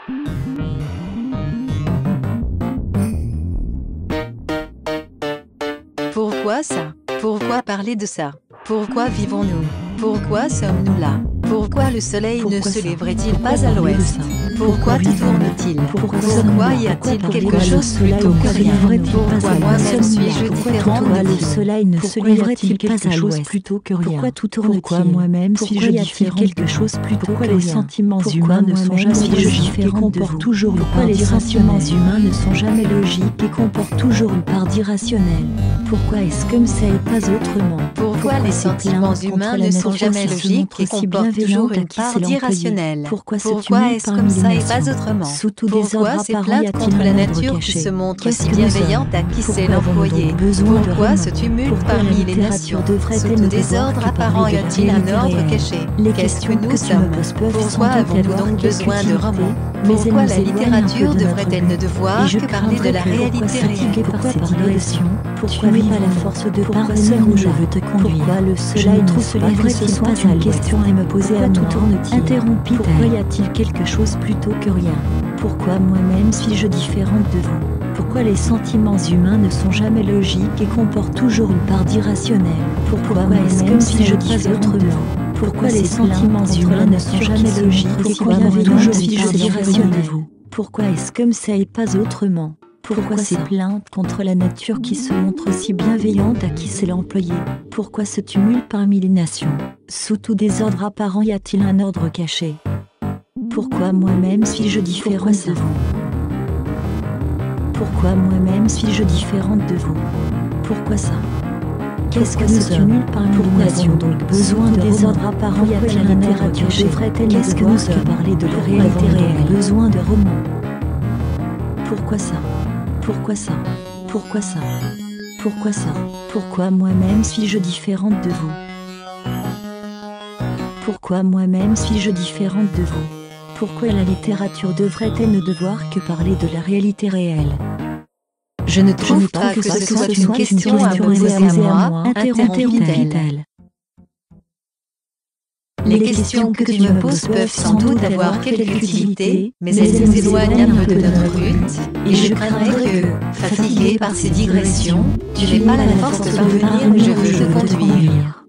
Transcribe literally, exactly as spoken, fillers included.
Pourquoi ça? Pourquoi parler de ça? Pourquoi vivons-nous? Pourquoi sommes-nous là? Pourquoi le soleil Pourquoi ne se ça? lèverait-il Pourquoi pas à parler de l'ouest? ça? Pourquoi Pourquoi tout vivons-nous? tourne-t-il? Pourquoi Pourquoi sommes-nous y là? a-t-il Pourquoi quelque le chose soleil plutôt ne que se rien? lèverait-il pas Pourquoi à moi-même l'ouest? suis-je Pourquoi différente pourquoi de le vous? soleil ne se Pourquoi lèverait-il y a-t-il pas quelque à chose l'ouest plutôt que rien? Pourquoi tout tourne-t-il? Pourquoi moi-même Pourquoi suis-je y a-t-il différente quelque de chose vous? plutôt Pourquoi que les rien? sentiments Pourquoi humains ne sont moi-même jamais suis-je logiques et différente de comportent vous? toujours une Pourquoi part les sentiments d'irrationnel? humains ne sont jamais logiques et comportent toujours une part d'irrationnel? Pourquoi est-ce comme ça et pas autrement? Pourquoi les ces sentiments plaintes humains contre la ne sont nature jamais qui se logiques montrent et si comportent toujours bienveillantes à une qui part sait l'employer? d'irrationnel? Pourquoi ce Pourquoi tumulte est-ce comme parmi les ça et pas nations? autrement? Sous tout désordre Pourquoi ces apparent y plaintes a-t-il contre la un ordre nature qui caché? se montrent Qu'est-ce si que nous bienveillantes sommes? à qui sait Pourquoi avons-nous l'employer? donc besoin de Pourquoi remords? ce tumulte Pourquoi la parmi les littérature nations? devrait-elle Sous ne tout devoir désordre que apparent parler y de la a-t-il un réalité ordre réelle? caché? Les Qu'est-ce que questions nous que tu me sommes? poses peuvent sans Pourquoi doute avons-nous avoir donc quelque besoin de utilité, romans? mais elles Pourquoi nous la éloignent un peu littérature de notre devrait-elle ne but. devoir Et je que parler de craindrais la que, réalité pourquoi fatigué réelle? par Pourquoi cette cette digression, digression? tu n'es pas la force de parvenir où je veux te conduire. Pourquoi le soleil ne se lèverait-il pas à l'ouest? Question à me poser à Pourquoi tout tout tourne-t-il? Interrompit. Pourquoi y a-t-il quelque chose plutôt que rien? Pourquoi moi-même suis-je différente de vous? Pourquoi les sentiments humains ne sont jamais logiques et comportent toujours une part d'irrationnel? Pourquoi est-ce comme si je pas autrement? Pourquoi les sentiments humains ne sont jamais logiques et comportent toujours une part d'irrationnel? Pourquoi est-ce comme ça et pas autrement? Pourquoi ces plaintes contre la nature qui se montrent si bienveillantes à qui sait l'employer? Pourquoi ce tumulte parmi les nations? Sous tout désordre apparent y a-t-il un ordre caché? Pourquoi moi-même suis-je différente de vous? Pourquoi moi-même suis-je différente de vous? Pourquoi ça? Qu'est-ce que nous sommes? Parmi les nations donc besoin de désordre apparent y a-t-il un ordre caché? Devrait-elle qu'est-ce que nous sommes? Parler de la réalité réelle. Besoin de romans. Pourquoi ça? Pourquoi ça? Pourquoi ça? Pourquoi ça? Pourquoi moi-même suis-je différente de vous? Pourquoi moi-même suis-je différente de vous? Pourquoi la littérature devrait-elle ne devoir que parler de la réalité réelle? Je ne trouve pas que ce soit une question à poser à moi, interrompit-elle. Les questions que tu me poses peuvent sans doute avoir quelque utilité, mais elles nous éloignent un peu de notre but, et je craindrais que, fatigué par ces digressions, tu n'aies pas la force de parvenir où je veux te conduire.